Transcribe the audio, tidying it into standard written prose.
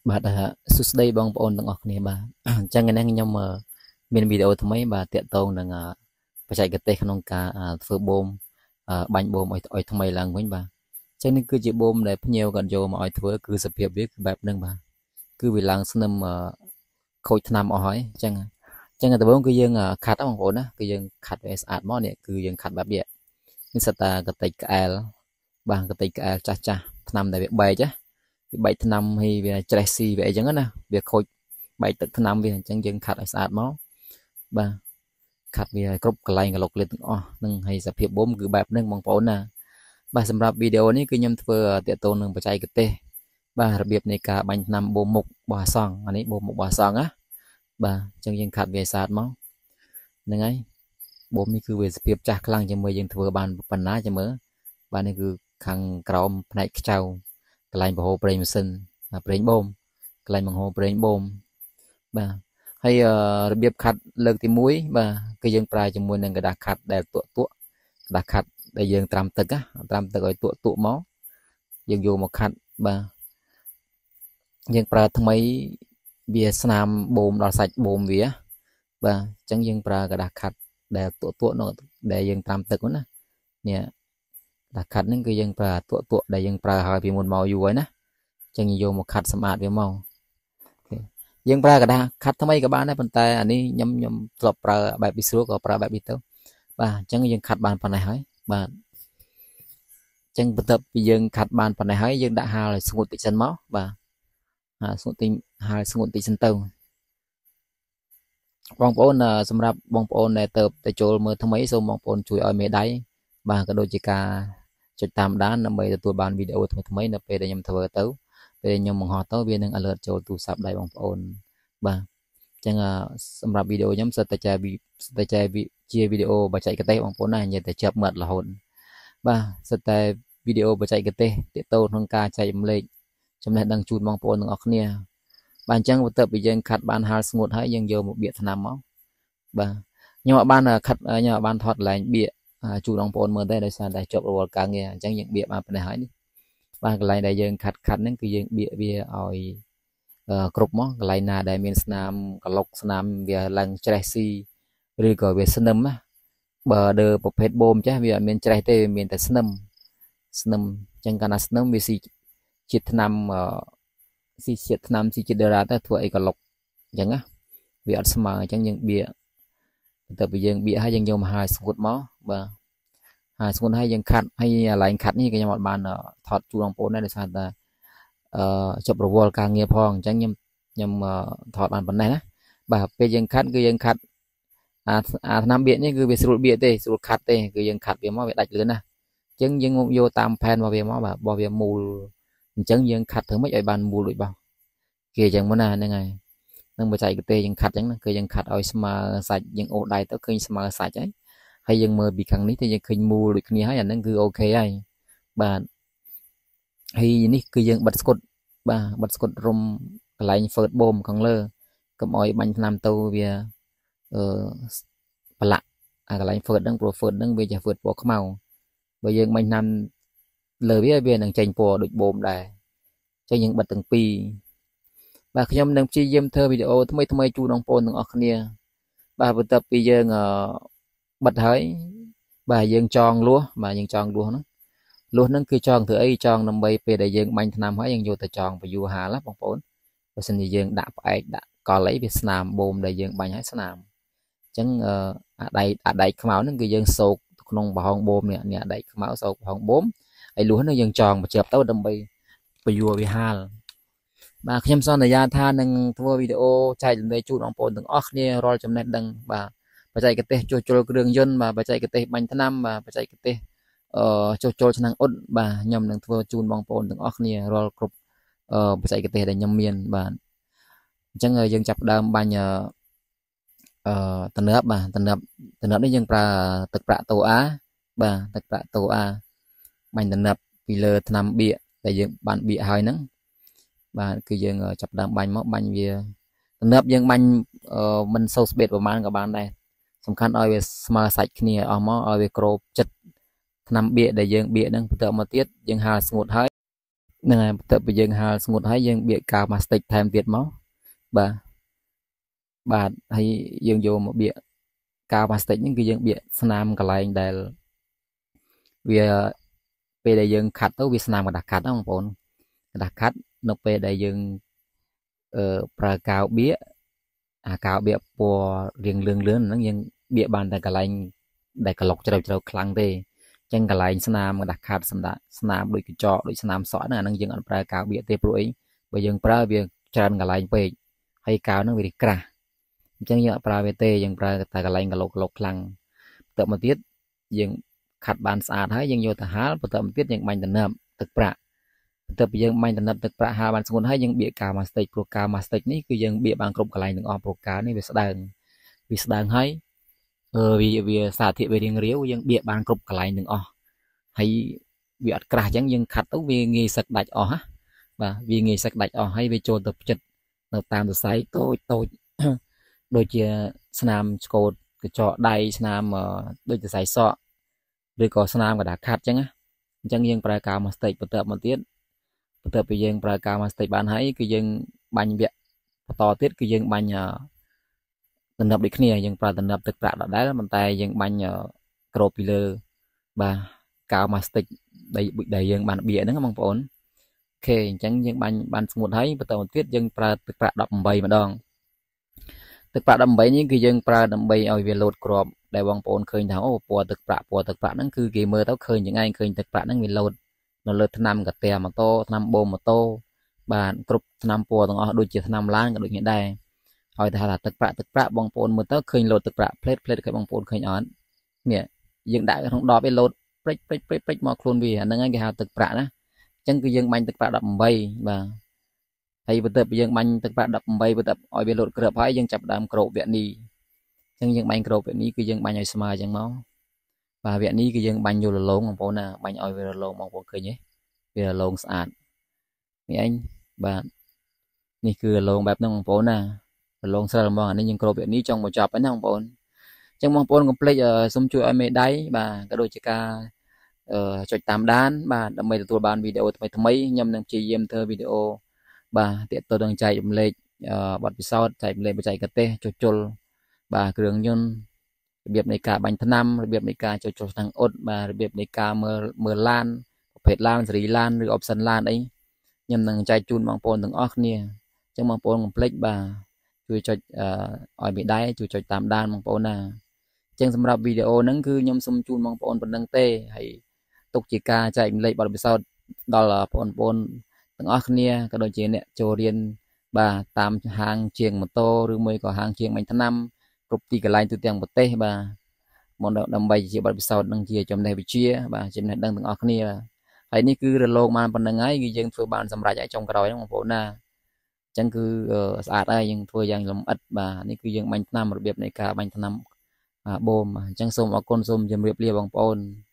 បាទសួស្តីបងប្អូនទាំងអស់គ្នាបាទអញ្ចឹងថ្ងៃនេះខ្ញុំមានវីដេអូថ្មីបាទតាក់ទងនឹងបច្ចេកទេសក្នុងការធ្វើបូមបាញ់បូមឲ្យថ្មីឡើងវិញបាទអញ្ចឹងនេះគឺជាបូមដែលភ្ញៀវគាត់យកមកឲ្យធ្វើគឺសភាពវាគឺបែបហ្នឹងបាទគឺវាឡើងស្នឹមខូចថ្នាំអស់ហើយអញ្ចឹងដំបូងគឺយើងខាត់បងប្អូនណាគឺយើងខាត់វាស្អាតមកនេះគឺយើងខាត់បែបនេះសិតតាកតិចក្អែលបាទកតិចក្អែលចាស់ថ្នាំដែលវាបែកណាវាបែកថ្នាំហើយវាច្រេះស៊ីវាអីចឹងណាវាខូចបែកទឹកថ្នាំវាអញ្ចឹងយើងខាត់ឲ្យស្អាតមកបាទខាត់វាគ្រប់កន្លែងកលុកលៀតទាំងអស់នឹងហើយសភាពបូមគឺបែបហ្នឹងបងប្អូនណាបាទសម្រាប់វីដេអូនេះគឺខ្ញុំធ្វើតាក់ទងនឹងបច្ចេកទេសបាទរបៀបនៃការបាញ់ថ្នាំបូមមុខបោះអាសង្ឃអានេះបូមមុខបោះអាសង្ឃណាបាទអញ្ចឹងយើងខាត់វាស្អាតមកហ្នឹងហើយបូមនេះគឺវាសភាពចាស់ខ្លាំងជាមួយយើងធ្វើបានប៉ុណ្ណាចាំមើលបាទនេះគឺខាងក្រោមផ្នែកខ្ចៅកន្លែងបង្ហូរប្រេងម៉ាស៊ីនប្រេងបូមកន្លែងបង្ហូរប្រេងបូមបាទហើយរបៀបខាត់លើកទី1បាទគឺយើងប្រើជាមួយនឹងกระดาษខាត់ដែលទក់กระดาษខាត់ដែលយើងត្រាំទឹកឲ្យទក់មកយើងយកមកខាត់បាទយើងប្រើថ្មីវាស្នាមបូមដល់សាច់បូមវាបាទអញ្ចឹងយើងប្រើกระดาษខាត់ដែលទក់នោះដែលយើងត្រាំទឹកនោះណានេះដាក់ខាត់ហ្នឹងគឺយើងប្រើទក់ដែលយើងប្រើហើយពីមុនមកយូរហើយណាអញ្ចឹងយកមកខាត់សម្អាតវាមកយើងប្រើกระดาษខាត់ថ្មីក៏បានដែរប៉ុន្តែអានេះខ្ញុំធ្លាប់ប្រើបែបពីស្រួលក៏ប្រើបែបនេះទៅបាទអញ្ចឹងយើងខាត់បានប៉ុណ្ណេះហើយបាទអញ្ចឹងបន្ទាប់ពីយើងខាត់បានប៉ុណ្ណេះហើយយើងដាក់ហាលឲ្យស្ងួតតិចសិនមកបាទហាលស្ងួតតិចសិនទៅបងប្អូនសម្រាប់បងប្អូនដែលទៅចូលមើលថ្មីសូមបងប្អូនជួយឲ្យមេដៃបាទក៏ដូចជាការចុចតាមដានដើម្បីទទួលបានវីដេអូថ្មីនៅពេលដែលខ្ញុំធ្វើទៅពេលខ្ញុំបង្ហោះទៅវានឹង alert ចូលទូរស័ព្ទដៃបងប្អូនបាទអញ្ចឹងសម្រាប់វីដេអូខ្ញុំសិតតែជាវីដេអូបច្ចេកទេសបងប្អូនណានិយាយតែចាប់មាត់រហូតបាទសិតតែវីដេអូបច្ចេកទេសទាក់ទងក្នុងការចែករំលែកចំណេះដឹងជូនបងប្អូនទាំងអស់គ្នាបាទអញ្ចឹងបន្ទាប់ពីយើងខាត់បានហាលស្ងួតហើយយើងយកមកបៀកថ្នាំមកបាទខ្ញុំអត់បានខាត់ខ្ញុំអត់បានថតកន្លែងបៀកជូនបងប្អូនមើលទេដោយសារតែជាប់រវល់ការងារអញ្ចឹងយើងបៀកបានប៉ុណ្ណេះហើយនេះបាទកន្លែងដែលយើងខាត់ហ្នឹងគឺយើងបៀកវាឲ្យគ្រប់មកកន្លែងណាដែលមានស្នាមកលុកស្នាមវាឡើងច្រេះស៊ីឬក៏វាស្នឹមណាបើដើប្រភេទបូមចាស់វាអត់មានច្រេះទេវាមានតែស្នឹមអញ្ចឹងកាលណាស្នឹមវាស៊ីជាតិថ្នាំស៊ីជាតិដឺរ៉ាទៅធ្វើអីក៏លុកអញ្ចឹងណាវាអត់ស្មើអញ្ចឹងយើងបៀកបន្ទាប់ពីយើងបៀកហើយយើងយកមកហាលស្ងួតមកបាទហើយស្ងួនហើយយើងខាត់ហើយកន្លែងខាត់នេះខ្ញុំអត់បានថតជូនបងប្អូនដែរដោយសារតែចប់រវល់ការងារផងអញ្ចឹងខ្ញុំថតបានប៉ុណ្ណេះណាបាទពេលយើងខាត់គឺយើងខាត់ថ្នាំបៀកនេះគឺវាស្រួលបៀកទេស្រួលខាត់ទេគឺយើងខាត់វាមកវាដាច់លឿនណាអញ្ចឹងយើងយកតាមផែនរបស់វាមកបាទរបស់វាមូលអញ្ចឹងយើងខាត់ធ្វើម៉េចឲ្យបានមូលដូចបងគេអញ្ចឹងមកណាហ្នឹងហើយនឹងបច្ចេកទេសយើងខាត់អញ្ចឹងគឺយើងខាត់ឲ្យស្មើសាច់យើងអូសដៃទៅឃើញស្មើសាច់ហើយយើងមើលពីខាងនេះទៅយើងឃើញមូលដូចគ្នាហើយអាហ្នឹងគឺអូខេហើយបាទហើយនេះគឺយើងបិទស្គុតបាទបិទស្គុតរុំកន្លែងហ្វឺតបូមខាងលើកុំឲ្យបាញ់ថ្នាំទៅវាប្រឡាក់កន្លែងហ្វឺតហ្នឹងព្រោះហ្វឺតហ្នឹងវាជាហ្វឺតពណ៌ខ្មៅបើយើងបាញ់ថ្នាំលើវានឹងចេញពណ៌ដូចបូមដែរអញ្ចឹងយើងបិទទាំងពីរបាទខ្ញុំនឹងព្យាយាមធ្វើវីដេអូថ្មីជូនបងប្អូនទាំងអស់គ្នាបាទបន្ទាប់ពីយើងបិទហើយបាទយើងចងលួសបាទយើងចងលួសហ្នឹងគឺចងធ្វើអីចងដើម្បីពេលដែលយើងបាញ់ថ្នាំហើយយើងយកទៅចងពយូរហាលណាបងប្អូនបើសិនជាយើងដាក់ផ្អែកដាក់កលអីវាស្នាមបូមដែលយើងបាញ់ហើយស្នាមអញ្ចឹងអាដែកខ្មៅហ្នឹងគឺយើងសោកក្នុងប្រហោងបូមនេះអាដែកខ្មៅសោកប្រហោងបូមហើយលួសហ្នឹងយើងចងបញ្ជាប់ទៅដើម្បីពយូរវាហាលបាទខ្ញុំសន្យាថានឹងធ្វើវីដេអូចែករំលែកជូនបងប្អូនទាំងអស់គ្នារាល់ចំណេះដឹងបាទបច្ចេកទេសជួសជុលគ្រឿងយន្តបាទបច្ចេកទេសបាញ់ថ្នាំបាទបច្ចេកទេសជួសជុលឆ្នាំងអ៊ុតបាទខ្ញុំនឹងធ្វើជូនបងប្អូនទាំងអស់គ្នារាល់គ្រប់បច្ចេកទេសដែលខ្ញុំមានបាទអញ្ចឹងយើងចាប់ដើមបាញ់តំណើបបាទតំណើបនេះយើងប្រើទឹកប្រាក់តូអាបាទទឹកប្រាក់តូអាបាញ់តំណើបពីលើថ្នាំបៀកដែលយើងបានបៀកហើយហ្នឹងបាទគឺយើងចាប់ដើមបាញ់មកបាញ់វាតំណើបយើងបាញ់មិនសូវស្បេតប្រហែលក៏បានដែរសំខាន់ឲ្យវាស្មើសាច់គ្នាអស់មកឲ្យវាក្របចិត្តថ្នាំបៀកដែលយើងបៀកហ្នឹងបន្តមកទៀតយើងហាលស្ងួតហើយនឹងហើយបន្ទាប់ពីយើងហាលស្ងួតហើយយើងបៀកកាវ plastic ថែមទៀតមកបាទបាទហើយយើងយកមកបៀកកាវ plastic ហ្នឹងគឺយើងបៀកស្នាមកន្លែងដែលវាពេលដែលយើងខាត់ទៅវាស្នាមកដាស់ខាត់ណាបងប្អូនដាស់ខាត់នៅពេលដែលយើងប្រើកាវបៀកអាកាវបៀកពណ៌រៀងលឿងហ្នឹងយើងបៀកបានតែកន្លែងដែលក្លុកជ្រៅខ្លាំងទេចឹងកន្លែងស្នាមដាស់ខាត់សម្រាប់ស្នាមដូចកញ្ចក់ដូចស្នាមសក់ហ្នឹងអាហ្នឹងយើងអត់ប្រើកាវបៀកទេព្រោះអីបើយើងប្រើវាច្រើនកន្លែងពេកហើយកាវហ្នឹងវាក្រាស់អញ្ចឹងយើងអត់ប្រើវាទេយើងប្រើតែកន្លែងក្លុកខ្លាំងទៅមកទៀតយើងខាត់បានស្អាតហើយយើងយកទៅហាលបន្តមកទៀតយើងបាញ់ដំណើបទឹកប្រាក់បន្ទាប់ពីយើងបាញ់ដំណើបទឹកប្រាក់ហាលបានស្ងួនហើយយើងបៀកកាវ plastic ព្រោះកាវ plastic នេះគឺយើងបៀកបានគ្រប់កន្លែងទាំងអស់ព្រោះកាវនេះវាស្ដើងហើយវាសារធាតុវារៀងរាវយើងបៀកបានគ្រប់កន្លែងទាំងអស់ហើយវាអត់ក្រាស់អញ្ចឹងយើងខាត់ទៅវាងាយសឹកដាច់អស់ណាបាទវាងាយសឹកដាច់អស់ហើយវាចូលទៅផ្ចិតនៅតាមសរសៃតូចដូចជាស្នាមឆ្កូតកញ្ចក់ដៃស្នាមដូចសរសៃសក់ឬក៏ស្នាមកដាខាត់អញ្ចឹងណាអញ្ចឹងយើងប្រើកាវ plastic បន្ទាប់មកទៀតបន្ទាប់ពីយើងប្រើកាវ plastic បានហើយគឺយើងបាញ់វគ្គបន្តទៀតគឺយើងបាញ់ទំនប់ដូចគ្នាយើងប្រើទំនប់ទឹកប្រាក់ដដែលប៉ុន្តែយើងបាញ់ក្របពីលើបាទកាវ plastic ដែលយើងបានបៀកហ្នឹងបងប្អូនអូខេអញ្ចឹងយើងបាញ់បានស្ងួតហើយបន្តមកទៀតយើងប្រើទឹកប្រាក់18ម្ដងទឹកប្រាក់18នេះគឺយើងប្រើដើម្បីឲ្យវាលោតក្របដែលបងប្អូនឃើញថាអូពណ៌ទឹកប្រាក់ហ្នឹងគឺគេមើលទៅឃើញយ៉ាងឯងឃើញទឹកប្រាក់ហ្នឹងវាលោតនៅលើថ្នាំកាទះម៉ូតូថ្នាំបូមម៉ូតូបាទគ្រប់ថ្នាំពណ៌ទាំងអស់ដូចជាថ្នាំឡានក៏ដូចគ្នាដែរឲ្យថាទឹកប្រាក់បងប្អូនមើលទៅឃើញលោតទឹកប្រាក់ផ្លេតឃើញបងប្អូនឃើញអត់នេះយើងដាក់ក្នុងដបវាលោតព្រិចមកខ្លួនវាអាហ្នឹងឯងគេហៅទឹកប្រាក់ណាអញ្ចឹងគឺយើងបាញ់ទឹកប្រាក់18បាទហើយបន្ទាប់ពីយើងបាញ់ទឹកប្រាក់18បន្ទាប់ឲ្យវាលោតក្របហើយយើងចាប់ដើមក្របវគ្គនេះអញ្ចឹងយើងបាញ់ក្របវគ្គនេះគឺយើងបាញ់ឲ្យស្មើអញ្ចឹងមកបាទវគ្គនេះគឺយើងបាញ់យករលោងបងប្អូនណាបាញ់ឲ្យវារលោងបងប្អូនឃើញទេវារលោងស្អាតនេះឯងបាទនេះគឺរលោងបែបហ្នឹងបងប្អូនណារលោងស្រិលហ្មងអានេះយើងក្របវគ្គនេះចង់បញ្ចប់ហើយណាបងប្អូនអញ្ចឹងបងប្អូនកុំភ្លេចសូមជួយឲ្យមេដៃបាទក៏ដូចជាការចុចតាមដានបាទដើម្បីទទួលបានវីដេអូថ្មីខ្ញុំនឹងព្យាយាមធ្វើវីដេអូបាទទាក់ទងនឹងចែករំលែកបទពិសោធន៍ចែករំលែកបច្ចេកទេសជួសជុលបាទគ្រឿងយន្តរបៀបនៃការបាញ់ថ្នាំរបៀបនៃការជួសជុលឆ្នាំងអ៊ុតបាទរបៀបនៃការមើលឡានប្រភេទឡានស៊េរីឡានឬ option ឡានអីខ្ញុំនឹងចែកជូនបងប្អូនទាំងអស់គ្នាអញ្ចឹងបងប្អូនកុំភ្លេចបាទជួយចុចឲ្យមេដៃជួយចុចតាមដានបងប្អូនណាអញ្ចឹងសម្រាប់វីដេអូហ្នឹងគឺខ្ញុំសូមជូនបងប្អូនប៉ុណ្្នឹងទេហើយទុកជាការចែករំលែកបទពិសោធន៍ដល់បងប្អូនទាំងអស់គ្នាក៏ដូចជាអ្នកចូលរៀនបាទតាមហាងជាងម៉ូតូឬមួយក៏ហាងជាងបាញ់ថ្នាំគ្រប់ទីកន្លែងទូទាំងប្រទេសបាទមកដើម្បីជាបទពិសោធន៍នឹងជាចំណេះវិជ្ជាបាទចំណេះដឹងទាំងអស់គ្នាហើយនេះគឺរលោងបានប៉ុណ្្នឹងហើយគឺយើងធ្វើបានសម្រេចឲ្យចុងក្រោយហ្នឹងបងប្អូនណាអញ្ចឹងគឺស្អាតហើយយើងធ្វើយ៉ាងលម្អិតបាទនេះគឺយើងបាញ់ថ្នាំរបៀបនៃការបាញ់ថ្នាំបូមអញ្ចឹងសូមអរគុណសូមជម្រាបលាបងប្អូន